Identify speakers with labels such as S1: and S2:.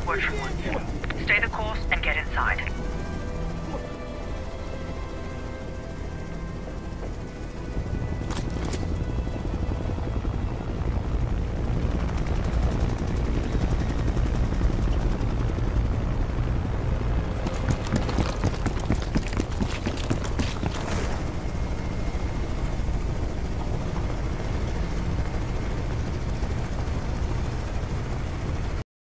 S1: word from one. Stay the course and get inside.